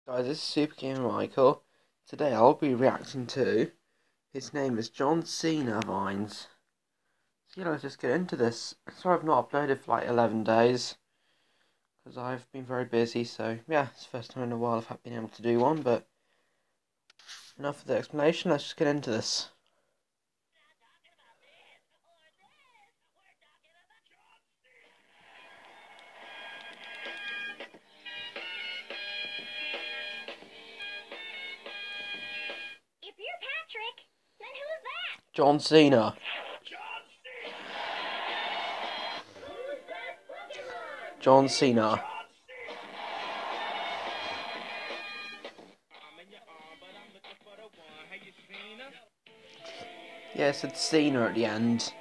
Guys, this is Super Gamer Michael. Today I'll be reacting to, his name is John Cena Vines. So yeah, let's just get into this. Sorry I've not uploaded for like 11 days, because I've been very busy, so yeah, it's the first time in a while I've been able to do one, but enough of the explanation, let's just get into this. If you're Patrick, then who's that? John Cena. John Cena. Yeah, it said Cena at the end.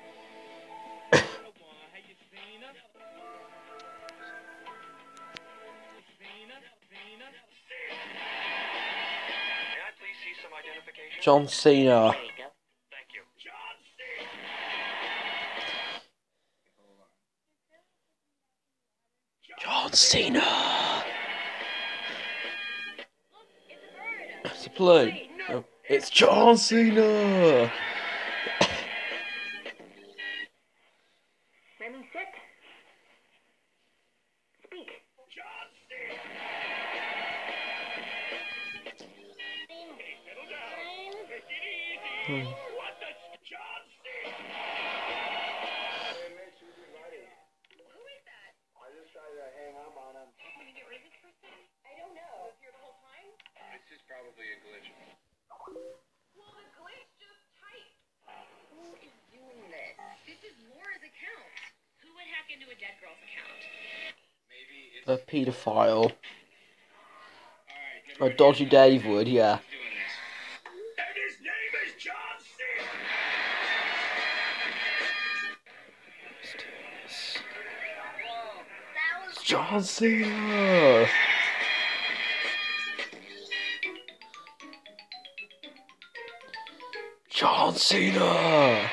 John Cena. Thank you. John Cena. It's a plane. No, it's John Cena. Remy, sit. Speak. This is probably a glitch. Well, the glitch just typed. Who is doing this? This is Laura's account. Who would hack into a dead girl's account? Maybe it's A paedophile. Alright, A Dodgy Dave would, yeah. doing this. And his name is John Cena! That was John Cena. John Cena.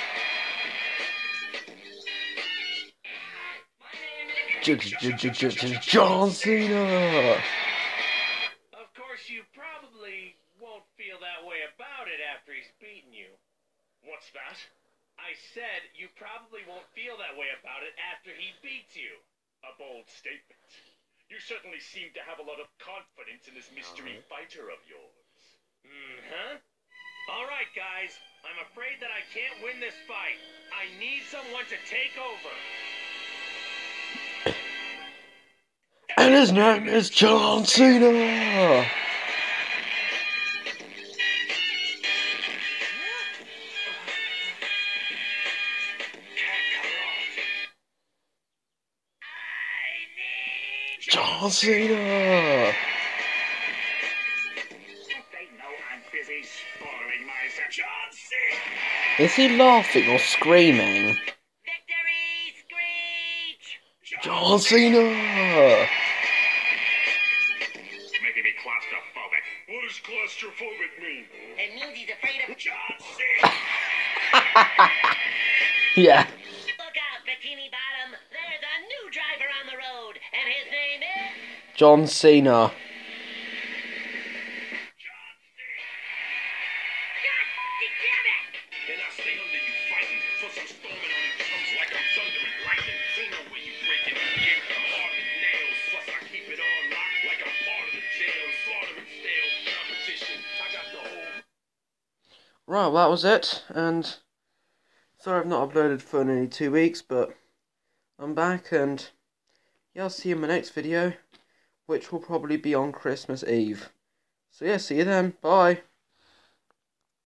John Cena. Of course, you probably won't feel that way about it after he's beaten you. What's that? I said you probably won't feel that way about it after he beats you. A bold statement. You certainly seem to have a lot of confidence in this mystery fighter of yours. Mm-hmm. All right, guys. I'm afraid that I can't win this fight. I need someone to take over. And his name is John Cena. John Cena. They know I'm busy spoiling myself. John Cena! Is he laughing or screaming? Victory Screech! John Cena. Making me claustrophobic. What does claustrophobic mean? It means he's afraid of... John Cena! Yeah. Look out, Bikini Bottom! There's a new driver on the road, and his name is... John Cena. God damn it! And I stay under you fighting for some storming on the comes like I'm thunder and lightning. Cena, where you breaking again? I'm hard as nails, plus I keep it on lock like I'm part of the jail. Slaughtering stale competition. I got the whole... Right, well, that was it, and sorry I've not uploaded for nearly 2 weeks, but I'm back, and yeah, I'll see you in my next video, which will probably be on Christmas Eve. So yeah, see you then, bye!